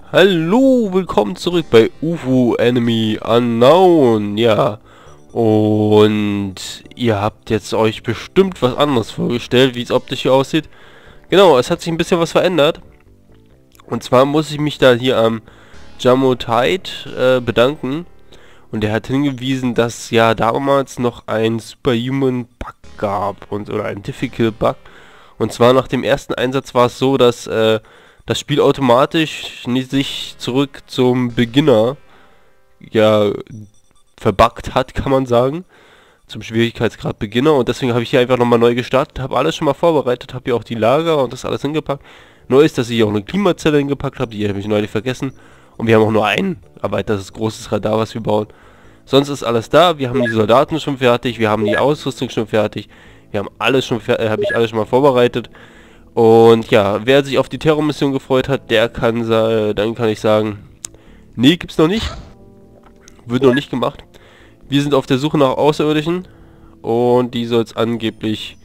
Hallo, willkommen zurück bei UFO Enemy Unknown, ja. Und ihr habt jetzt euch bestimmt was anderes vorgestellt, wie es optisch hier aussieht. Genau, es hat sich ein bisschen was verändert. Und zwar muss ich mich da hier am Jamotide bedanken. Und er hat hingewiesen, dass ja damals noch ein Superhuman Bug gab oder ein Difficult Bug. Und zwar nach dem ersten Einsatz war es so, dass das Spiel automatisch sich zurück zum Beginner ja verbuggt hat, kann man sagen. Zum Schwierigkeitsgrad Beginner. Und deswegen habe ich hier einfach nochmal neu gestartet, habe alles schon mal vorbereitet, habe hier auch die Lager und das alles hingepackt. Neu ist, dass ich hier auch eine Klimazelle hingepackt habe, die habe ich neulich vergessen. Und wir haben auch nur ein erweitertes großes Radar, was wir bauen. Sonst ist alles da, wir haben die Soldaten schon fertig, wir haben die Ausrüstung schon fertig. Wir haben alles schon habe ich alles schon mal vorbereitet. Und ja, wer sich auf die Terrormission gefreut hat, der kann dann kann ich sagen, nee, gibt's noch nicht. Wird noch nicht gemacht. Wir sind auf der Suche nach Außerirdischen und die soll es angeblich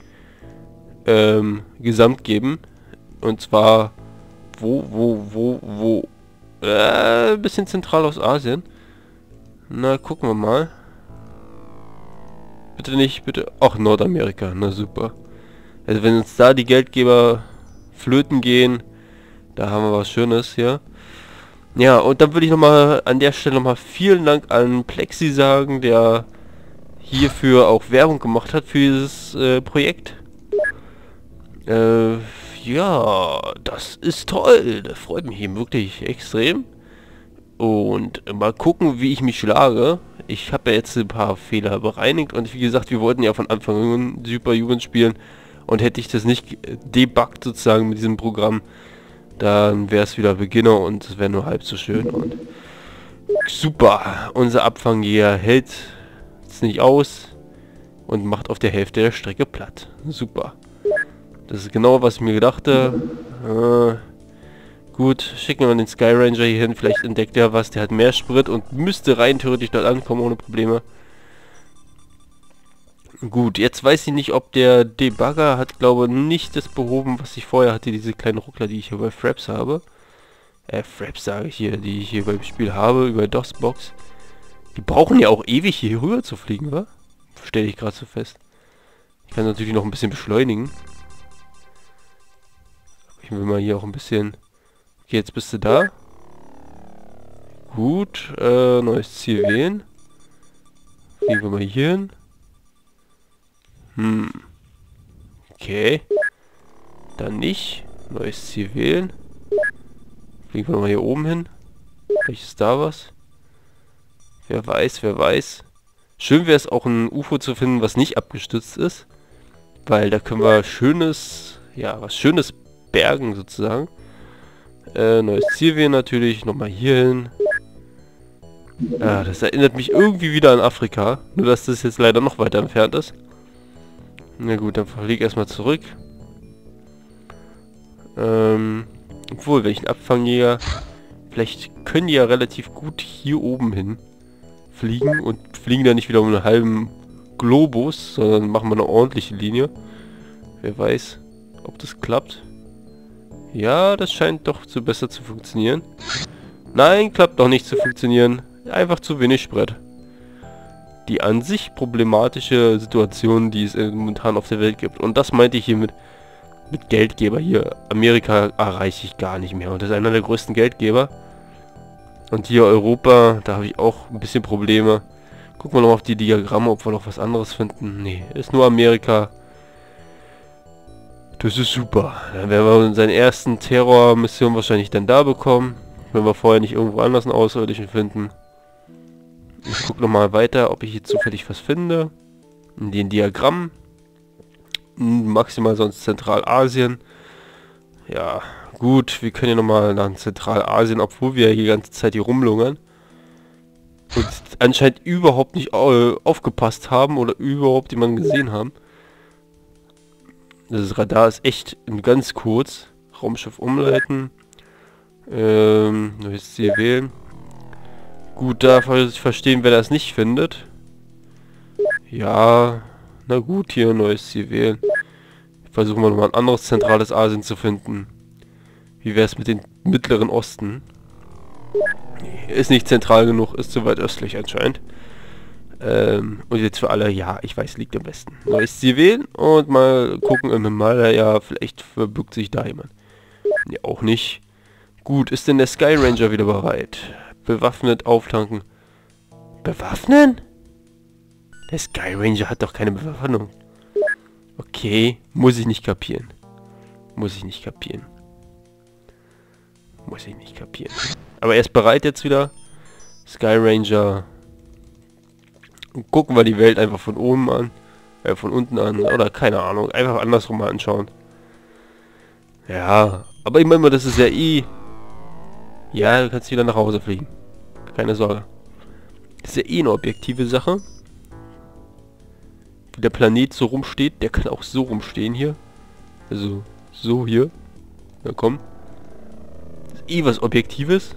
gesamt geben. Und zwar wo? Ein bisschen zentral aus Asien. Na, gucken wir mal. Bitte nicht, bitte. Ach, Nordamerika, na super. Also wenn uns da die Geldgeber flöten gehen, da haben wir was Schönes hier. Ja, und dann würde ich nochmal an der Stelle nochmal vielen Dank an Plexi sagen, der hierfür auch Werbung gemacht hat für dieses Projekt. Ja, das ist toll. Das freut mich eben wirklich extrem. Und mal gucken, wie ich mich schlage. Ich habe ja jetzt ein paar Fehler bereinigt und wie gesagt, wir wollten ja von Anfang an Superhuman spielen. Und hätte ich das nicht debuggt sozusagen mit diesem Programm, dann wäre es wieder Beginner und es wäre nur halb so schön. Und super, unser Abfangjäger hält es nicht aus und macht auf der Hälfte der Strecke platt. Super. Das ist genau, was ich mir gedachte. Gut, schicken wir den Sky Ranger hier hin. Vielleicht entdeckt er was. Der hat mehr Sprit und müsste rein theoretisch dort ankommen ohne Probleme. Gut, jetzt weiß ich nicht, ob der Debugger hat, glaube nicht das behoben, was ich vorher hatte, diese kleinen Ruckler, die ich hier bei Fraps habe. Fraps sage ich hier, die ich hier beim Spiel habe, über DOSBox. Die brauchen ja auch ewig hier rüber zu fliegen, wa? Stelle ich gerade so fest. Ich kann natürlich noch ein bisschen beschleunigen. Ich will mal hier auch ein bisschen... Okay, jetzt bist du da. Gut, neues Ziel wählen. Fliegen wir mal hier hin. Okay. Dann nicht. Neues Ziel wählen. Fliegen wir mal hier oben hin. Vielleicht ist da was. Wer weiß, wer weiß. Schön wäre es auch ein UFO zu finden, was nicht abgestürzt ist. Weil da können wir schönes, ja, was Schönes bergen sozusagen. Neues Ziel wählen natürlich. Nochmal hier hin. Das erinnert mich irgendwie wieder an Afrika. Nur dass das jetzt leider noch weiter entfernt ist. Na gut, dann fliege erstmal zurück. Obwohl, welchen Abfangjäger... Vielleicht können die ja relativ gut hier oben hin fliegen und fliegen da nicht wieder um einen halben Globus, sondern machen wir eine ordentliche Linie. Wer weiß, ob das klappt. Ja, das scheint doch zu besser zu funktionieren. Nein, klappt doch nicht zu funktionieren. Einfach zu wenig Sprit. Die an sich problematische Situation, die es momentan auf der Welt gibt. Und das meinte ich hier mit Geldgeber hier. Amerika erreiche ich gar nicht mehr. Und das ist einer der größten Geldgeber. Und hier Europa, da habe ich auch ein bisschen Probleme. Gucken wir noch auf die Diagramme, ob wir noch was anderes finden. Nee, ist nur Amerika. Das ist super. Dann werden wir unseren ersten Terrormission wahrscheinlich dann da bekommen. Wenn wir vorher nicht irgendwo anders einen Außerirdischen finden. Ich gucke nochmal weiter, ob ich hier zufällig was finde. In den Diagrammen. Maximal sonst Zentralasien. Ja, gut, wir können ja nochmal nach Zentralasien, obwohl wir die ganze Zeit hier rumlungern. Und anscheinend überhaupt nicht aufgepasst haben oder überhaupt jemanden gesehen haben. Das Radar ist echt ganz kurz. Raumschiff umleiten. Neues Ziel wählen. Gut, da verstehen, wer das nicht findet. Ja, na gut, hier neues Ziel wählen. Versuchen wir nochmal ein anderes zentrales Asien zu finden. Wie wäre es mit dem Mittleren Osten? Nee, ist nicht zentral genug, ist zu weit östlich anscheinend. Und jetzt für alle, ja, ich weiß, liegt am besten. Neues Ziel wählen und mal gucken im Himalaya, vielleicht verbirgt sich da jemand. Nee, auch nicht. Gut, ist denn der Sky Ranger wieder bereit? Bewaffnet auftanken. Bewaffnen? Der Sky Ranger hat doch keine Bewaffnung. Okay, muss ich nicht kapieren. Muss ich nicht kapieren. Muss ich nicht kapieren. Aber er ist bereit jetzt wieder. Sky Ranger. Und gucken wir die Welt einfach von oben an. Von unten an. Oder keine Ahnung. Einfach andersrum mal anschauen. Ja, aber ich meine mal, das ist ja eh... Ja, du kannst wieder nach Hause fliegen. Keine Sorge. Das ist ja eh eine objektive Sache. Wie der Planet so rumsteht, der kann auch so rumstehen hier. Also, so hier. Na komm. Das ist eh was Objektives.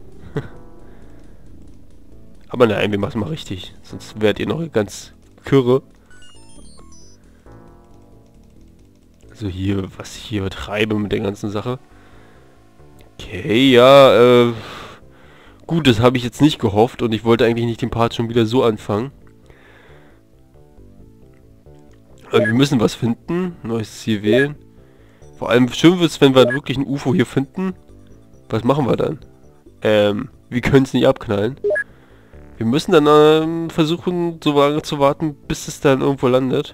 Aber nein, wir machen mal richtig. Sonst werdet ihr noch ganz kürre. Also hier, was ich hier betreibe mit der ganzen Sache. Okay, ja, gut, das habe ich jetzt nicht gehofft und ich wollte eigentlich nicht den Part schon wieder so anfangen. Aber wir müssen was finden. Neues Ziel wählen. Vor allem schön wird es, wenn wir wirklich ein UFO hier finden. Was machen wir dann? Wir können es nicht abknallen. Wir müssen dann versuchen, so lange zu warten, bis es dann irgendwo landet.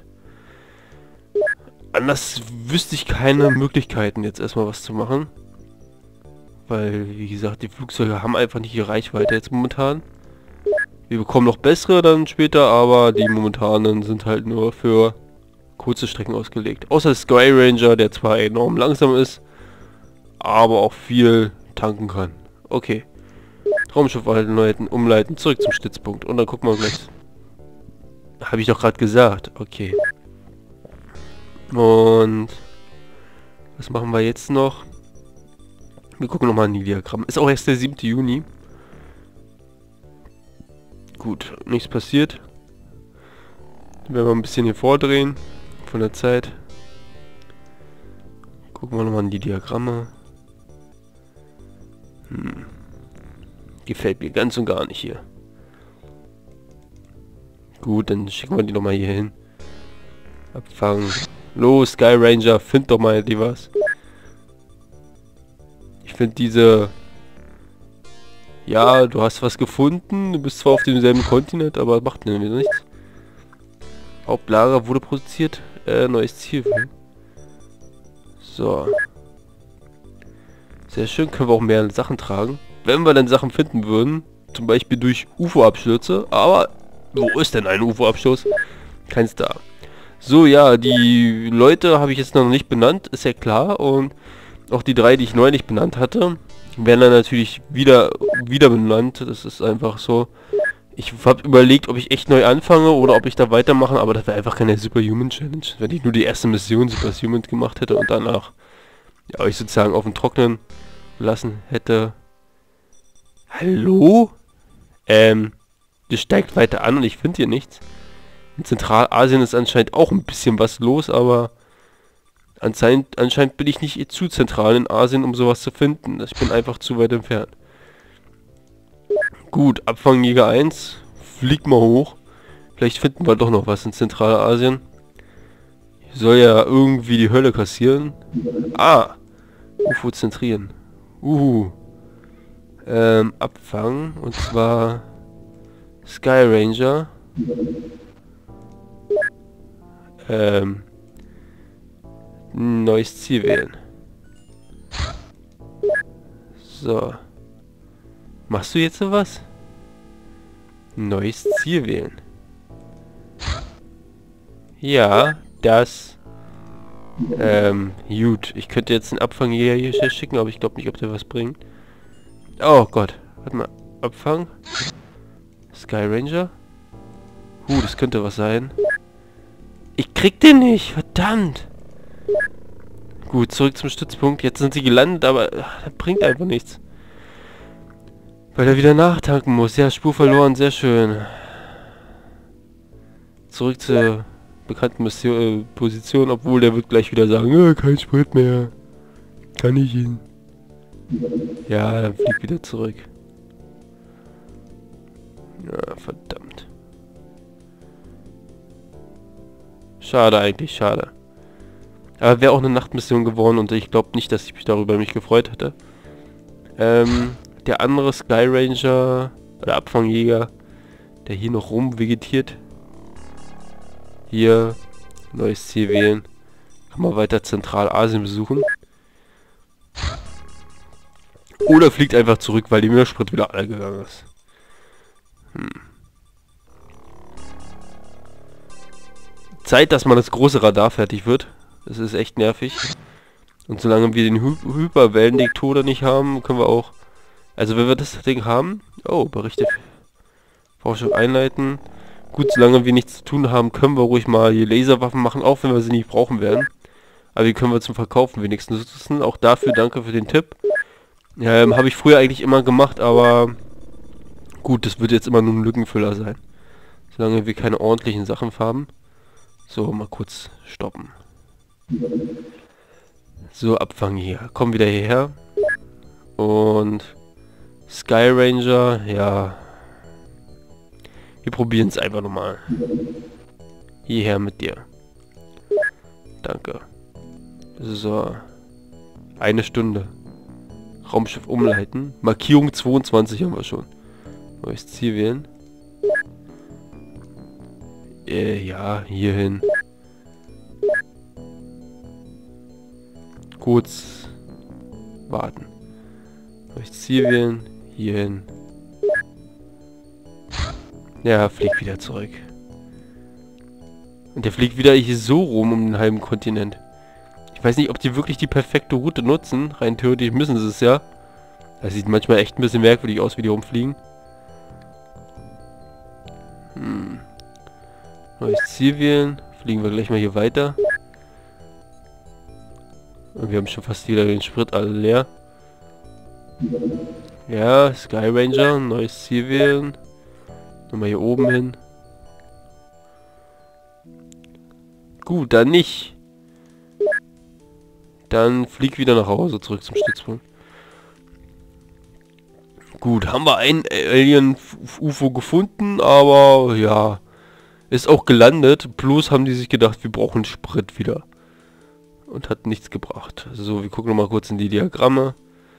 Anders wüsste ich keine Möglichkeiten, jetzt erstmal was zu machen. Weil, wie gesagt, die Flugzeuge haben einfach nicht die Reichweite jetzt momentan. Wir bekommen noch bessere dann später, aber die momentanen sind halt nur für kurze Strecken ausgelegt. Außer Sky Ranger, der zwar enorm langsam ist, aber auch viel tanken kann. Okay. Raumschiff umleiten, zurück zum Stützpunkt. Und dann gucken wir gleich. Habe ich doch gerade gesagt. Okay. Und was machen wir jetzt noch? Wir gucken nochmal in die Diagramme. Ist auch erst der 7. Juni. Gut, nichts passiert. Dann werden wir ein bisschen hier vordrehen. Von der Zeit. Gucken wir nochmal in die Diagramme. Gefällt mir ganz und gar nicht hier. Gut, dann schicken wir die nochmal hier hin. Abfangen. Los, Sky Ranger, find doch mal die was. Ich finde diese... Ja, du hast was gefunden. Du bist zwar auf demselben Kontinent, aber macht mir wieder nichts. Hauptlager wurde produziert. Neues Ziel. So. Sehr schön. Können wir auch mehr Sachen tragen. Wenn wir dann Sachen finden würden. Zum Beispiel durch UFO-Abstürze. Aber wo ist denn ein UFO-Absturz? Keins da. So, ja, die Leute habe ich jetzt noch nicht benannt. Ist ja klar. Und auch die 3, die ich neulich benannt hatte, werden dann natürlich wieder benannt. Das ist einfach so. Ich habe überlegt, ob ich echt neu anfange oder ob ich da weitermache, aber das wäre einfach keine Superhuman Challenge. Wenn ich nur die erste Mission Superhuman gemacht hätte und danach ja, euch sozusagen auf dem Trocknen lassen hätte. Hallo? Das steigt weiter an und ich finde hier nichts. In Zentralasien ist anscheinend auch ein bisschen was los, aber anscheinend bin ich nicht zu zentral in Asien, um sowas zu finden. Ich bin einfach zu weit entfernt. Gut, Abfangjäger 1. Flieg mal hoch. Vielleicht finden wir doch noch was in Zentralasien. Hier soll ja irgendwie die Hölle kassieren. Ah! UFO zentrieren. Abfangen. Und zwar Sky Ranger. Neues Ziel wählen. So. Machst du jetzt sowas? Neues Ziel wählen. Ja, das. Gut. Ich könnte jetzt einen Abfangjäger hier schicken, aber ich glaube nicht, ob der was bringt. Oh Gott. Warte mal. Abfang. Sky Ranger. Das könnte was sein. Ich krieg den nicht. Verdammt. Gut, zurück zum Stützpunkt. Jetzt sind sie gelandet, aber das bringt einfach nichts. Weil er wieder nachtanken muss. Ja, Spur verloren. Sehr schön. Zurück zur bekannten Position, obwohl der wird gleich wieder sagen, kein Sprit mehr. Kann ich ihn. Ja, dann fliegt wieder zurück. Ja, verdammt. Schade eigentlich, schade. Aber wäre auch eine Nachtmission geworden und ich glaube nicht, dass ich mich darüber gefreut hätte. Der andere Sky Ranger oder Abfangjäger, der hier noch rumvegetiert. Hier, neues Ziel wählen. Kann man weiter Zentralasien besuchen. Oder fliegt einfach zurück, weil die Meersprit wieder alle gegangen ist. Zeit, dass mal das große Radar fertig wird. Das ist echt nervig. Und solange wir den Hyperwellendetektor nicht haben, können wir auch... Also wenn wir das Ding haben... Oh, Berichte. Forschung einleiten. Gut, solange wir nichts zu tun haben, können wir ruhig mal hier Laserwaffen machen, auch wenn wir sie nicht brauchen werden. Aber die können wir zum Verkaufen wenigstens nutzen. Auch dafür danke für den Tipp. Habe ich früher eigentlich immer gemacht, aber... Gut, das wird jetzt immer nur ein Lückenfüller sein. Solange wir keine ordentlichen Sachen haben. So, mal kurz stoppen. So, Abfang hier. Komm wieder hierher. Und Sky Ranger, ja. Wir probieren es einfach nochmal. Hierher mit dir. Danke. So. 1 Stunde. Raumschiff umleiten. Markierung 22 haben wir schon. Neues Ziel wählen. Ja, hierhin. Kurz warten. Neues Ziel wählen. Hierhin. Ja, fliegt wieder zurück. Und der fliegt wieder hier so rum um den halben Kontinent. Ich weiß nicht, ob die wirklich die perfekte Route nutzen. Rein theoretisch müssen sie es ja. Das sieht manchmal echt ein bisschen merkwürdig aus, wie die rumfliegen. Neues Ziel wählen. Fliegen wir gleich mal hier weiter. Und wir haben schon fast wieder den Sprit alle leer. Ja, Sky Ranger. Neues Ziel wählen. Nochmal hier oben hin. Gut, dann nicht. Dann flieg wieder nach Hause, zurück zum Stützpunkt. Gut, haben wir ein Alien-UFO gefunden, aber ja, ist auch gelandet. Bloß haben die sich gedacht, wir brauchen Sprit wieder. Und hat nichts gebracht. So, wir gucken nochmal kurz in die Diagramme.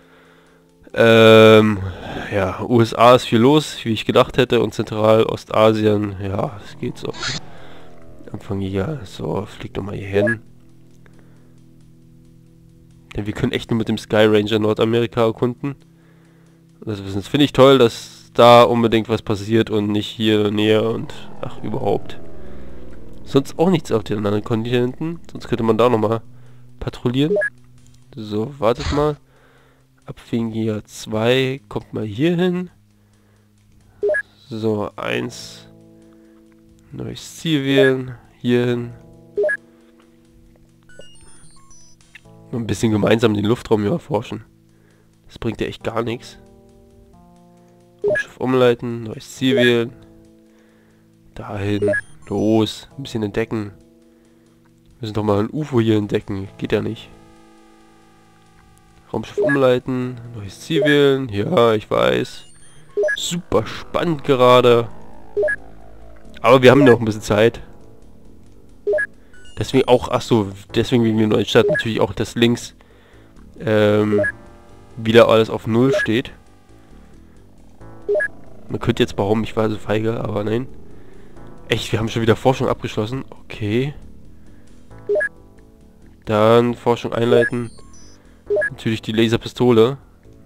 Ja, USA ist viel los, wie ich gedacht hätte, und Zentralostasien, ja, es geht so. Anfang hier, so, fliegt nochmal hier hin. Denn wir können echt nur mit dem Sky Ranger Nordamerika erkunden. Das finde ich toll, dass da unbedingt was passiert und nicht hier in der Nähe und ach, überhaupt. Sonst auch nichts auf den anderen Kontinenten, sonst könnte man da nochmal patrouillieren. So, wartet mal. Abfing hier 2, kommt mal hier hin. So, 1. Neues Ziel wählen. Hier hin. Ein bisschen gemeinsam den Luftraum hier erforschen. Das bringt ja echt gar nichts. Raumschiff umleiten, neues Ziel wählen. Dahin. Los, ein bisschen entdecken. Wir müssen doch mal ein UFO hier entdecken. Geht ja nicht. Raumschiff umleiten, neues Ziel wählen. Ja, ich weiß. Super spannend gerade. Aber wir haben noch ein bisschen Zeit. Deswegen auch, ach so, deswegen wegen der neuen Stadt natürlich auch, dass links wieder alles auf 0 steht. Man könnte jetzt behaupten, ich war so feige, aber nein. Echt, wir haben schon wieder Forschung abgeschlossen. Okay. Dann Forschung einleiten. Natürlich die Laserpistole.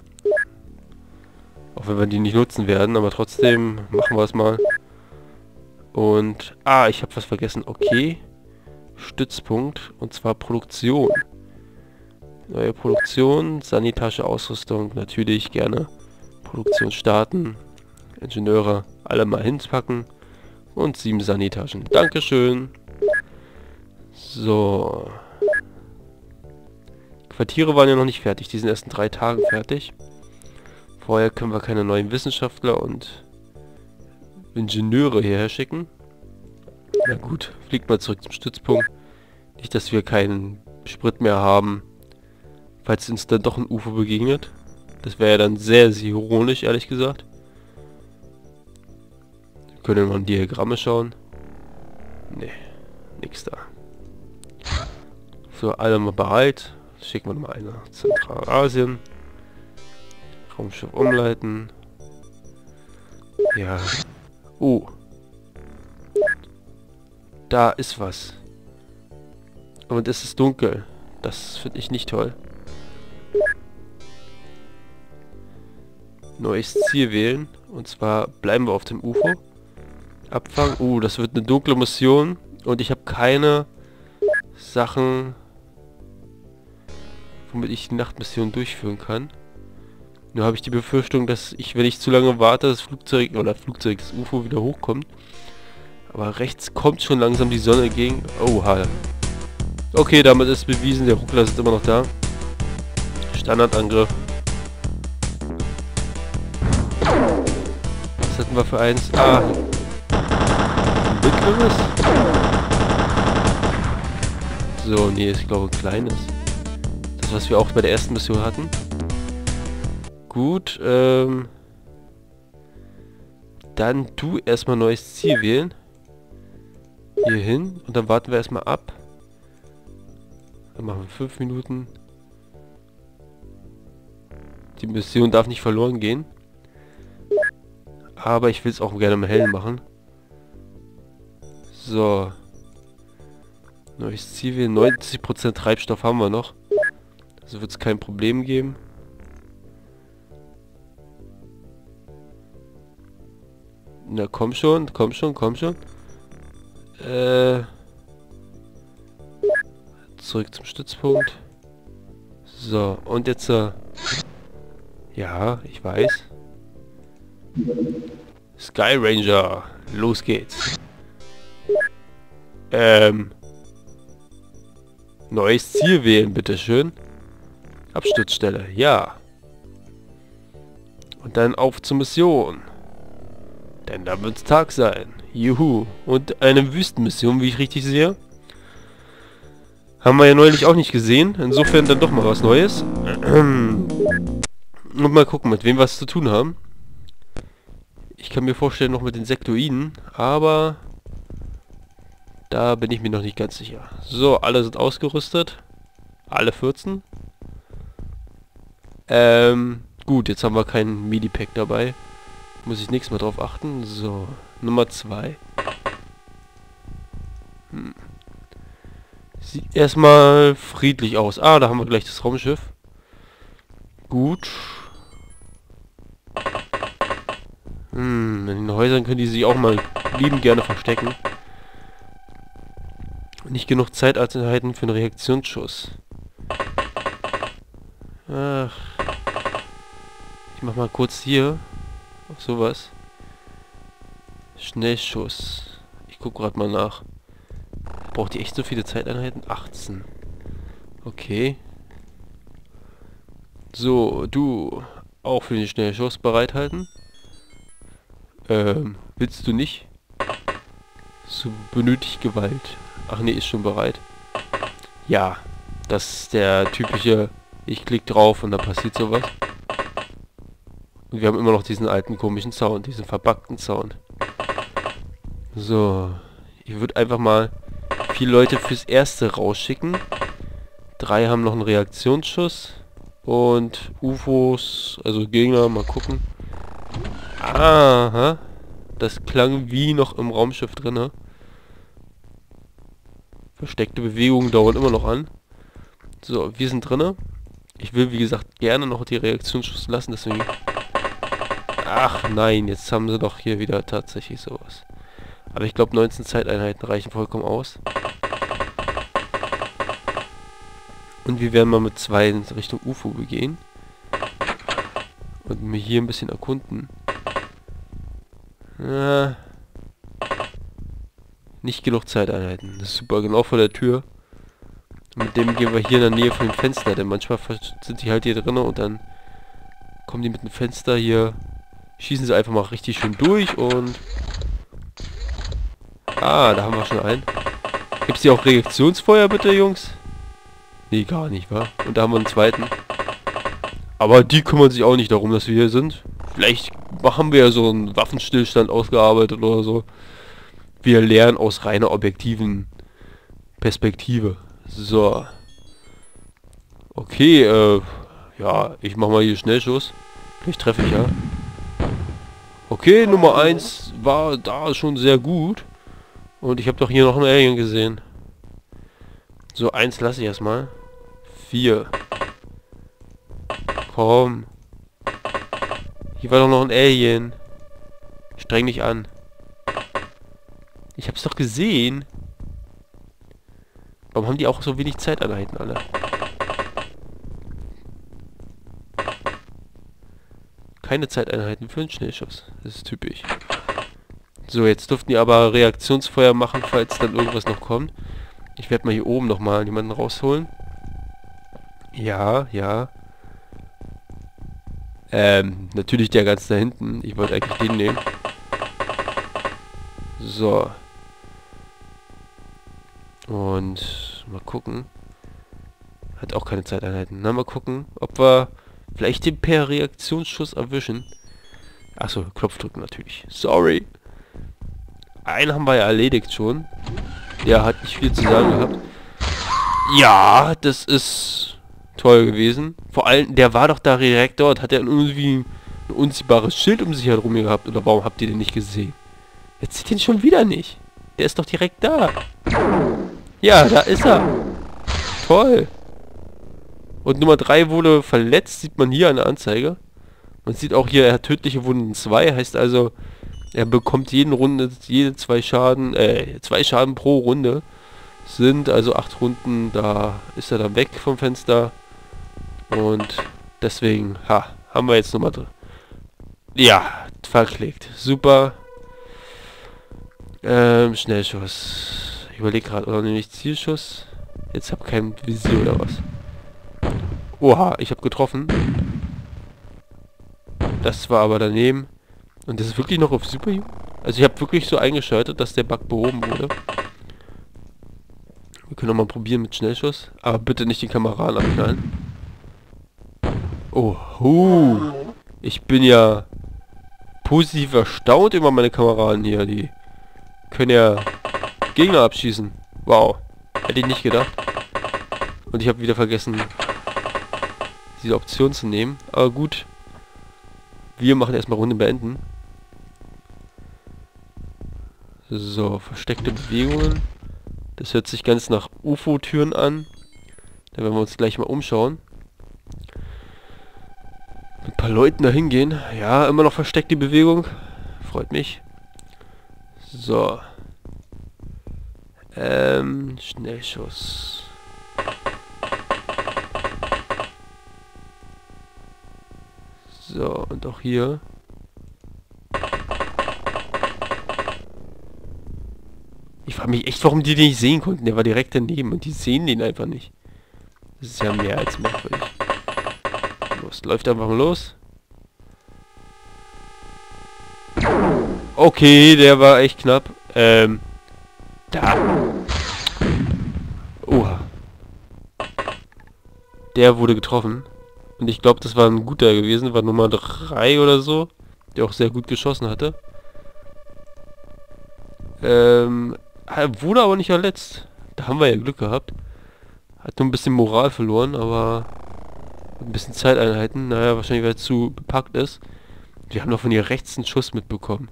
Auch wenn wir die nicht nutzen werden, aber trotzdem machen wir es mal. Und, ich habe was vergessen. Okay. Stützpunkt, und zwar Produktion. Neue Produktion, sanitäre Ausrüstung, natürlich gerne. Produktion starten. Ingenieure alle mal hinpacken. Und 7 Sanitagen. Dankeschön. So. Quartiere waren ja noch nicht fertig. Die sind erst in 3 Tagen fertig. Vorher können wir keine neuen Wissenschaftler und Ingenieure hierher schicken. Na gut, fliegt mal zurück zum Stützpunkt. Nicht, dass wir keinen Sprit mehr haben, falls uns dann doch ein UFO begegnet. Das wäre ja dann sehr, sehr ironisch, ehrlich gesagt. können wir mal in Diagramme schauen. Ne, nix da. So, alle mal bereit. Schicken wir mal eine nach Zentralasien. Raumschiff umleiten. Ja. Oh. Da ist was. Und es ist dunkel. Das finde ich nicht toll. Neues Ziel wählen. Und zwar bleiben wir auf dem UFO. Abfangen. Das wird eine dunkle Mission. Und ich habe keine Sachen, womit ich die Nachtmission durchführen kann. Nur habe ich die Befürchtung, dass ich, wenn ich zu lange warte, das Flugzeug, das UFO wieder hochkommt. Aber rechts kommt schon langsam die Sonne entgegen. Oha. Okay, damit ist bewiesen, der Ruckler ist immer noch da. Standardangriff. Was hatten wir für eins? Mittleres? So, nee, ich glaube ein kleines. Das, was wir auch bei der ersten Mission hatten. Gut, dann du erstmal neues Ziel wählen. Hier hin. Und dann warten wir erstmal ab. Dann machen wir 5 Minuten. Die Mission darf nicht verloren gehen. Aber ich will es auch gerne im Hellen machen. So. Neues Ziel wählen. 90% Treibstoff haben wir noch. Also wird es kein Problem geben. Na komm schon, komm schon, komm schon. Zurück zum Stützpunkt. So, und jetzt... ja, ich weiß. Sky Ranger, los geht's. Neues Ziel wählen, bitteschön. Absturzstelle, ja. Und dann auf zur Mission. Denn da wird's Tag sein. Juhu. Und eine Wüstenmission, wie ich richtig sehe. Haben wir ja neulich auch nicht gesehen. Insofern dann doch mal was Neues. Und mal gucken, mit wem wir es zu tun haben. Ich kann mir vorstellen, noch mit den Sektoiden. Aber da bin ich mir noch nicht ganz sicher. So, alle sind ausgerüstet. Alle 14. Gut, jetzt haben wir kein Medipack dabei. Muss ich nichts mehr drauf achten. So, Nummer 2. Sieht erstmal friedlich aus. Da haben wir gleich das Raumschiff. Gut. In den Häusern können die sich auch mal liebend gerne verstecken. Nicht genug Zeiteinheiten für einen Reaktionsschuss. Ach. Ich mach mal kurz hier auf sowas. Schnellschuss. Ich guck gerade mal nach. Braucht die echt so viele Zeiteinheiten? 18. Okay. So, du auch für den Schnellschuss bereithalten. Willst du nicht? So benötigt Gewalt. Ach nee, ist schon bereit. Ja, das ist der typische, ich klick drauf und da passiert sowas. Und wir haben immer noch diesen alten komischen Sound, diesen verbuggten Sound. So, ich würde einfach mal 4 Leute fürs erste rausschicken. 3 haben noch einen Reaktionsschuss. Und UFOs, also Gegner, mal gucken. Aha, das klang wie noch im Raumschiff drinne. Versteckte Bewegungen dauern immer noch an. So, wir sind drinne. Ich will, wie gesagt, gerne noch die Reaktionsschuss lassen, deswegen... Ach nein, jetzt haben sie doch hier wieder tatsächlich sowas. Aber ich glaube, 19 Zeiteinheiten reichen vollkommen aus. Und wir werden mal mit 2 in Richtung UFO begehen. Und mir hier ein bisschen erkunden. Nicht genug Zeiteinheiten. Das ist super, genau vor der Tür. Und mit dem gehen wir hier in der Nähe von dem Fenster, denn manchmal sind die halt hier drin und dann kommen die mit dem Fenster hier, schießen sie einfach mal richtig schön durch und... da haben wir schon einen. Gibt's hier auch Reaktionsfeuer bitte, Jungs? Nee, gar nicht, wa? Und da haben wir einen zweiten. Aber die kümmern sich auch nicht darum, dass wir hier sind. Vielleicht haben wir ja so einen Waffenstillstand ausgearbeitet oder so. Wir lernen aus reiner objektiven Perspektive. So. Okay, ja, ich mach mal hier Schnellschuss. Vielleicht treffe ich ja. Okay, Nummer 1 war da schon sehr gut. Und ich habe doch hier noch einen Alien gesehen. So, 1 lasse ich erstmal. 4. Komm. Hier war doch noch ein Alien. Streng dich an. Ich hab's doch gesehen. Warum haben die auch so wenig Zeiteinheiten alle? Keine Zeiteinheiten für einen Schnellschuss. Das ist typisch. So, jetzt durften die aber Reaktionsfeuer machen, falls dann irgendwas noch kommt. Ich werde mal hier oben nochmal jemanden rausholen. Ja, ja. Natürlich der ganz da hinten. Ich wollte eigentlich den nehmen. So. Und mal gucken. Hat auch keine Zeiteinheiten. Na, mal gucken, ob wir vielleicht den per Reaktionsschuss erwischen. Achso, Knopf drücken natürlich. Sorry. Einen haben wir ja erledigt schon. Der hat nicht viel zu sagen gehabt. Ja, das ist toll gewesen. Vor allem, der war doch da direkt dort. Hat er irgendwie ein unsichtbares Schild um sich herum gehabt? Oder warum habt ihr den nicht gesehen? Jetzt sieht ihn schon wieder nicht. Der ist doch direkt da. Ja, da ist er. Toll. Und Nummer 3 wurde verletzt, sieht man hier an der Anzeige. Man sieht auch hier, er hat tödliche Wunden 2, heißt also, er bekommt jede 2 Schaden, 2 Schaden pro Runde. Sind also 8 Runden, da ist er dann weg vom Fenster. Und deswegen, haben wir jetzt Nummer 3. Ja, verklickt. Super. Schnellschuss. Ich überlege gerade, oder nämlich Zielschuss. Jetzt habe ich kein Visier oder was. Oha, ich habe getroffen. Das war aber daneben. Und das ist wirklich noch auf Super U? Also ich habe wirklich so eingeschaltet, dass der Bug behoben wurde. Wir können noch mal probieren mit Schnellschuss. Aber bitte nicht die Kameraden abknallen. Oh, ich bin ja positiv erstaunt über meine Kameraden hier. Die können ja Gegner abschießen. Wow. Hätte ich nicht gedacht. Und ich habe wieder vergessen, diese Option zu nehmen. Aber gut. Wir machen erstmal Runde beenden. So, versteckte Bewegungen. Das hört sich ganz nach UFO-Türen an. Da werden wir uns gleich mal umschauen. Mit ein paar Leuten da hingehen. Ja, immer noch versteckte Bewegung. Freut mich. So. Schnellschuss. So, und auch hier. Ich frage mich echt, warum die den nicht sehen konnten. Der war direkt daneben und die sehen den einfach nicht. Das ist ja mehr als merkwürdig. Los, läuft einfach mal los. Okay, der war echt knapp. Da. Oha. Der wurde getroffen. Und ich glaube, das war ein guter gewesen. War Nummer 3 oder so. Der auch sehr gut geschossen hatte. Wurde aber nicht verletzt. Da haben wir ja Glück gehabt. Hat nur ein bisschen Moral verloren, aber ein bisschen Zeiteinheiten. Naja, wahrscheinlich weil er zu bepackt ist. Wir haben doch von hier rechts einen Schuss mitbekommen.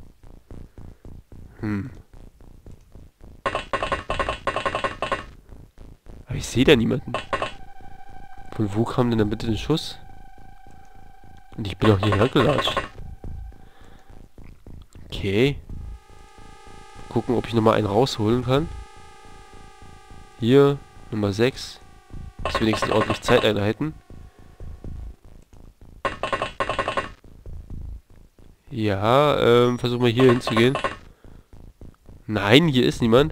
Aber ich sehe da niemanden. Von wo kam denn dann bitte ein Schuss? Und ich bin auch hier hergelatscht. Okay. Gucken, ob ich nochmal einen rausholen kann. Hier, Nummer 6. Ist wenigstens ordentlich Zeiteinheiten. Ja, versuchen wir hier hinzugehen. Nein, hier ist niemand.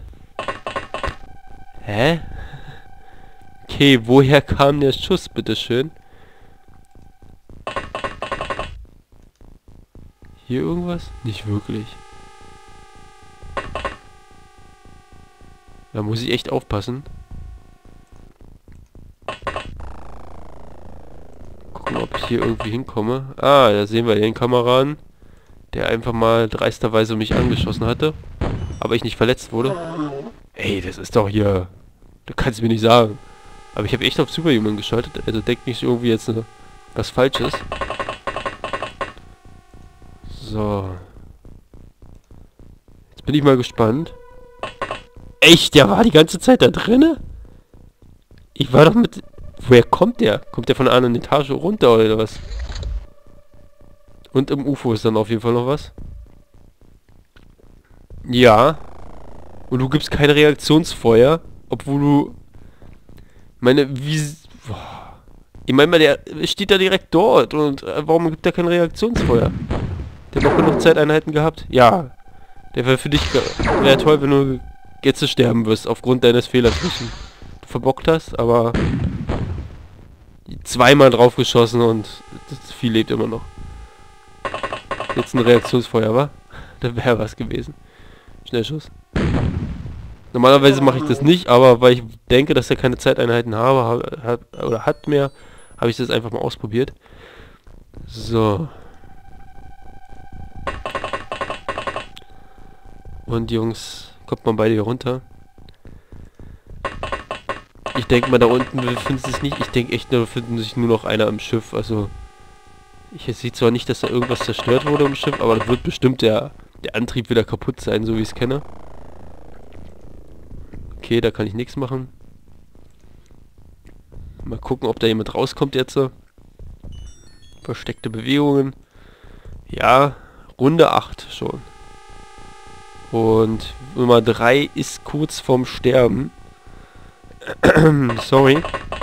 Hä? Okay, woher kam der Schuss, bitteschön? Hier irgendwas? Nicht wirklich. Da muss ich echt aufpassen. Gucken, ob ich hier irgendwie hinkomme. Ah, da sehen wir den Kameraden, der einfach mal dreisterweise mich angeschossen hatte, aber ich nicht verletzt wurde. Ey, das ist doch hier... Du kannst mir nicht sagen. Aber ich habe echt auf Superhuman geschaltet, also denkt nicht irgendwie jetzt was Falsches. So. Jetzt bin ich mal gespannt. Echt? Der war die ganze Zeit da drinne? Ich war doch mit... Woher kommt der? Kommt der von einer anderen Etage runter oder was? Und im UFO ist dann auf jeden Fall noch was. Ja. Und du gibst kein Reaktionsfeuer, obwohl du... Meine, wie... Boah. Ich meine mal, der steht da direkt dort und warum gibt er kein Reaktionsfeuer? Der hat noch genug Zeiteinheiten gehabt? Ja. Der wäre für dich... Wäre toll, wenn du jetzt sterben wirst, aufgrund deines Fehlers, den du verbockt hast, aber... Zweimal drauf geschossen und das Vieh lebt immer noch. Jetzt ein Reaktionsfeuer, wa? Da wäre was gewesen. Schnellschuss. Normalerweise mache ich das nicht, aber weil ich denke, dass er keine Zeiteinheiten hat mehr, habe ich das einfach mal ausprobiert. So. Und Jungs, kommt mal beide hier runter. Ich denke mal, da unten befinden sie sich nicht. Ich denke echt, da befinden sich nur noch einer im Schiff. Also, ich sehe zwar nicht, dass da irgendwas zerstört wurde im Schiff, aber da wird bestimmt der Antrieb wieder kaputt sein, so wie ich es kenne. Okay, da kann ich nichts machen. Mal gucken, ob da jemand rauskommt jetzt. Versteckte Bewegungen. Ja, Runde 8 schon. Und Nummer 3 ist kurz vorm Sterben. Sorry.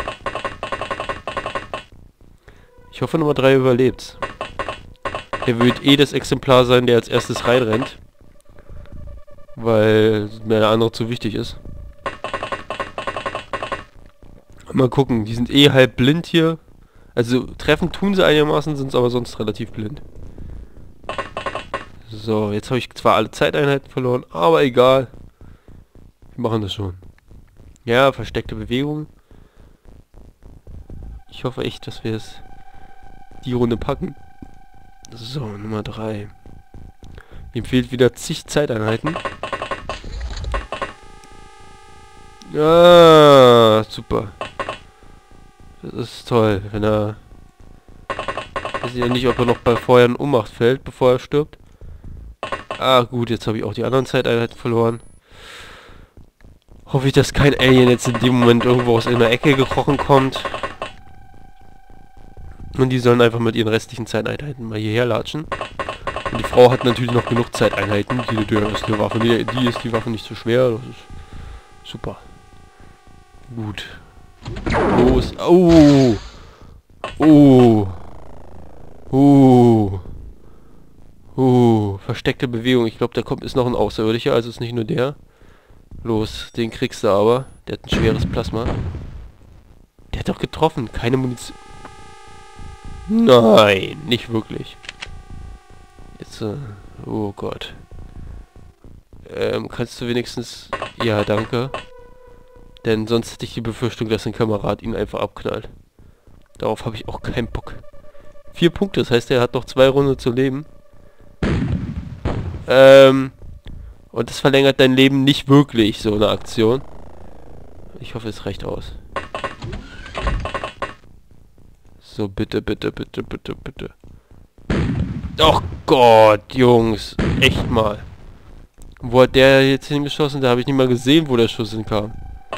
Ich hoffe, Nummer 3 überlebt. Er wird eh das Exemplar sein, der als erstes reinrennt. Weil mir der andere zu wichtig ist. Mal gucken, die sind eh halb blind hier. Also treffen tun sie einigermaßen, sind aber sonst relativ blind. So, jetzt habe ich zwar alle Zeiteinheiten verloren, aber egal. Wir machen das schon. Ja, versteckte Bewegung. Ich hoffe echt, dass wir es die Runde packen. So, Nummer 3. Ihm fehlt wieder zig Zeiteinheiten. Ja, super. Das ist toll, wenn er... Ich weiß ja nicht, ob er noch bei vorher in Ohnmacht fällt, bevor er stirbt. Ah, gut, jetzt habe ich auch die anderen Zeiteinheiten verloren. Hoffe ich, dass kein Alien jetzt in dem Moment irgendwo aus einer Ecke gekrochen kommt. Und die sollen einfach mit ihren restlichen Zeiteinheiten mal hierher latschen. Und die Frau hat natürlich noch genug Zeiteinheiten. Die ist die Waffe nicht so schwer. Das ist super. Gut. Los. Oh. Oh. Oh. Oh. Versteckte Bewegung. Ich glaube, da ist noch ein Außerirdischer. Also ist nicht nur der. Los. Den kriegst du aber. Der hat ein schweres Plasma. Der hat doch getroffen. Keine Munition. Nein. Nicht wirklich. Jetzt. Oh Gott. Kannst du wenigstens... Ja, danke. Denn sonst hätte ich die Befürchtung, dass ein Kamerad ihn einfach abknallt. Darauf habe ich auch keinen Bock. 4 Punkte, das heißt, er hat noch 2 Runden zu leben. Und das verlängert dein Leben nicht wirklich, so eine Aktion. Ich hoffe, es reicht aus. So, bitte, bitte, bitte, bitte, bitte. Och Gott, Jungs. Echt mal. Wo hat der jetzt hingeschossen? Da habe ich nicht mal gesehen, wo der Schuss hinkam.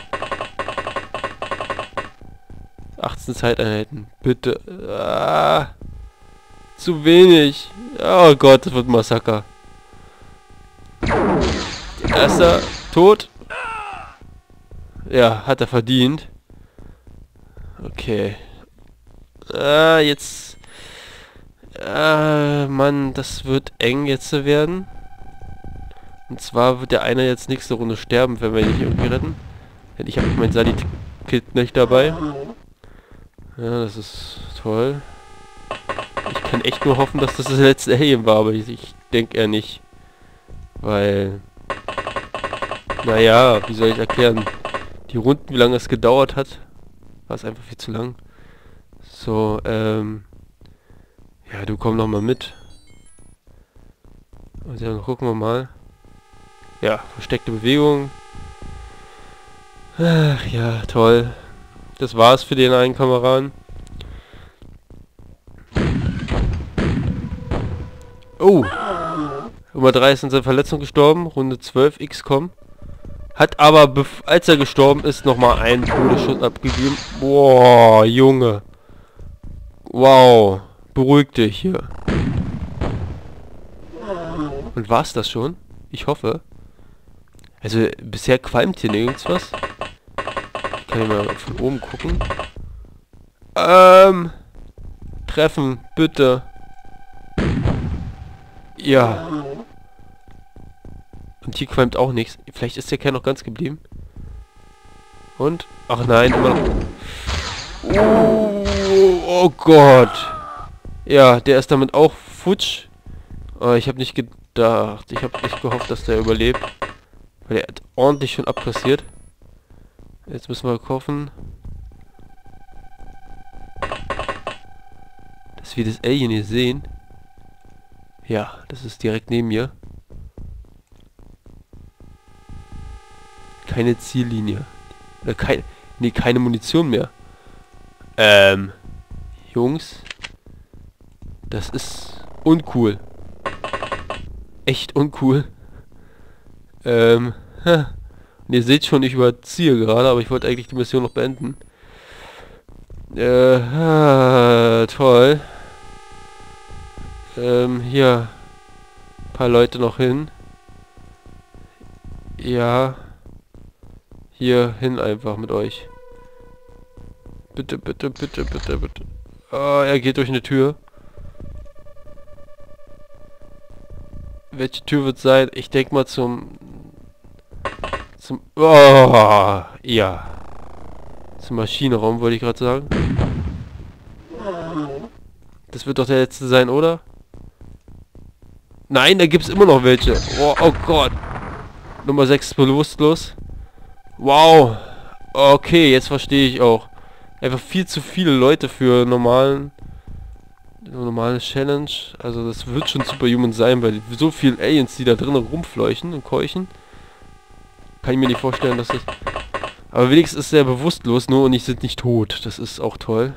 18 Zeiteinheiten. Bitte. Ah, zu wenig. Oh Gott, das wird ein Massaker. Erster tot. Ja, hat er verdient. Okay. Jetzt... Mann, das wird eng jetzt werden. Und zwar wird der eine jetzt nächste Runde sterben, wenn wir ihn nicht irgendwie retten. Denn ich habe mein Sanit-Kit nicht dabei. Ja, das ist toll. Ich kann echt nur hoffen, dass das letzte Alien war, aber ich denke eher nicht. Weil... Naja, wie soll ich erklären? Die Runden, wie lange es gedauert hat, war es einfach viel zu lang. So, Ja, du komm noch mal mit. Und dann gucken wir mal. Ja, versteckte Bewegung. Ach ja, toll. Das war's für den einen Kameraden. Oh! Nummer 3 ist in seiner Verletzung gestorben. Runde 12, XCOM. Hat aber, als er gestorben ist, nochmal einen Todesschuss abgegeben. Boah, Junge. Wow. Beruhig dich hier. Und war's das schon? Ich hoffe. Also, bisher qualmt hier nirgends was. Ich kann hier mal von oben gucken. Treffen, bitte. Ja. Und hier qualmt auch nichts. Vielleicht ist der Kern noch ganz geblieben. Und? Ach nein, immer noch. Oh Gott. Ja, der ist damit auch futsch. Ich habe nicht gedacht. Ich habe echt gehofft, dass der überlebt. Weil er hat ordentlich schon abkassiert. Jetzt müssen wir hoffen, dass wir das Alien hier sehen. Ja, das ist direkt neben mir. Keine Ziellinie. Oder keine Munition mehr. Jungs. Das ist uncool. Echt uncool. Und ihr seht schon, ich überziehe gerade, aber ich wollte eigentlich die Mission noch beenden. Toll. Hier. Ein paar Leute noch hin. Ja. Hier hin einfach mit euch. Bitte, bitte, bitte, bitte, bitte. Er geht durch eine Tür. Welche Tür wird sein? Ich denke mal zum... ja. Zum Maschinenraum, wollte ich gerade sagen. Das wird doch der letzte sein, oder? Nein, da gibt es immer noch welche. Oh Gott. Nummer 6 ist bewusstlos. Wow. Okay, jetzt verstehe ich auch. Einfach viel zu viele Leute für normale Challenge. Also das wird schon Superhuman sein, weil so viele Aliens, die da drinnen rumfleuchen und keuchen. Kann ich mir nicht vorstellen, dass das... Aber wenigstens ist er bewusstlos nur und ich sind nicht tot. Das ist auch toll.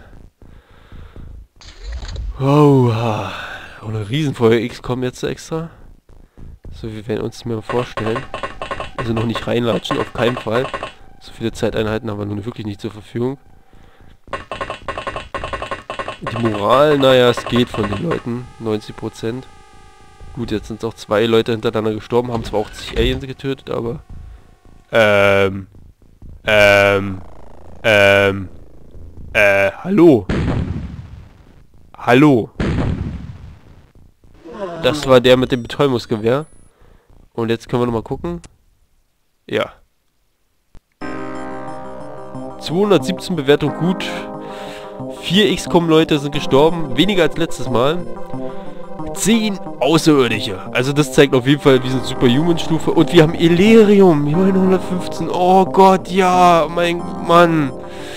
Wow. Auch eine Riesenfeuer XCOM jetzt extra. So, wir werden uns mal vorstellen. Also noch nicht reinlatschen, auf keinen Fall. So viele Zeiteinheiten haben wir nun wirklich nicht zur Verfügung. Die Moral, naja, es geht von den Leuten. 90%. Gut, jetzt sind auch 2 Leute hintereinander gestorben, haben zwar auch zig Aliens getötet, aber... hallo? Hallo? Das war der mit dem Betäubungsgewehr. Und jetzt können wir nochmal gucken. Ja. 217 Bewertung gut. 4 XCOM-Leute sind gestorben. Weniger als letztes Mal. 10 Außerirdische. Also das zeigt auf jeden Fall, wir sind Superhuman-Stufe. Und wir haben Elerium. 915. Oh Gott, ja. Mein Mann.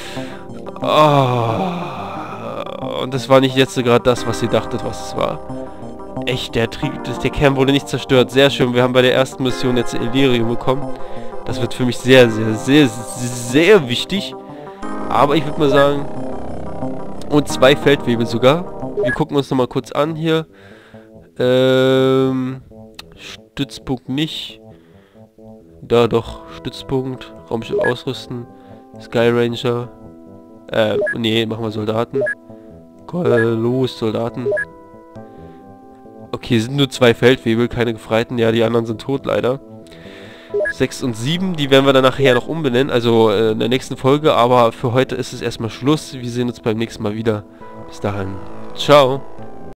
Und das war nicht jetzt gerade das, was ihr dachtet, was es war. Echt, der Kern wurde nicht zerstört. Sehr schön. Wir haben bei der ersten Mission jetzt Elerium bekommen. Das wird für mich sehr, sehr, sehr, sehr wichtig. Aber ich würde mal sagen... Und 2 Feldwebel sogar. Wir gucken uns nochmal kurz an hier. Stützpunkt nicht. Da doch, Stützpunkt. Raumschiff ausrüsten. Sky Ranger. Nee, machen wir Soldaten. Los, Soldaten. Okay, sind nur 2 Feldwebel, keine Gefreiten. Ja, die anderen sind tot, leider. 6 und 7, die werden wir dann nachher noch umbenennen, also in der nächsten Folge. Aber für heute ist es erstmal Schluss. Wir sehen uns beim nächsten Mal wieder. Bis dahin. Ciao.